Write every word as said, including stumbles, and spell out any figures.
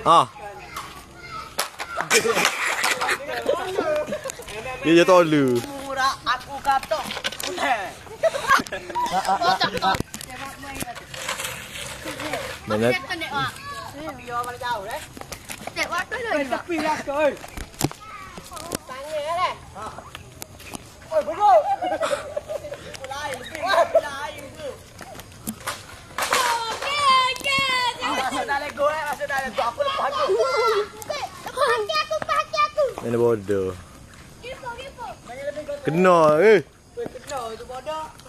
Ah. Dia jatuh lu. Murah aku kata. Mana? Dia mana jauh deh. Đẹp quá tới rồi. Tapi lah coi. Tangan deh. Oi, bro. Mulai lebih. Mulai itu. Masuk dalam go eh, masuk dalam go aku lepas tu. Pakai aku, pakai aku. Mana bodoh. Gipo, gipo. Kena eh. Kena itu bodoh.